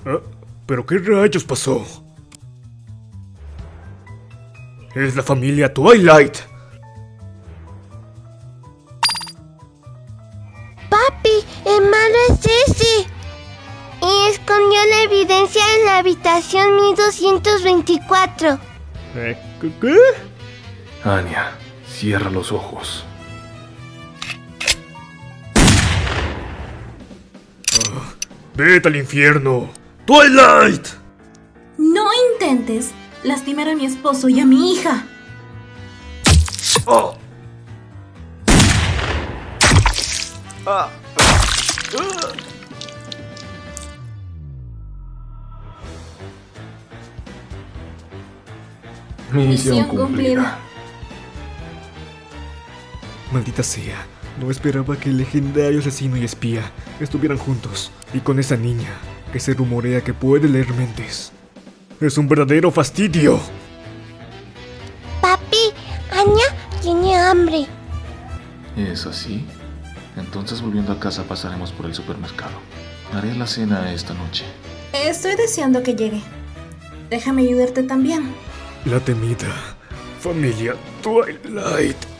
Ah, ¿pero qué rayos pasó? Es la familia Twilight. Papi, el malo es ese. Y escondió la evidencia en la habitación 1224. ¿Qué? Anya, cierra los ojos. Vete al infierno. ¡Twilight! No intentes lastimar a mi esposo y a mi hija. Oh. Misión cumplida. Maldita sea, no esperaba que el legendario asesino y espía estuvieran juntos, y con esa niña que se rumorea que puede leer mentes. Es un verdadero fastidio. Papi, Anya tiene hambre. ¿Es así? Entonces volviendo a casa pasaremos por el supermercado. Haré la cena esta noche. Estoy deseando que llegue. Déjame ayudarte también. La temida familia Twilight.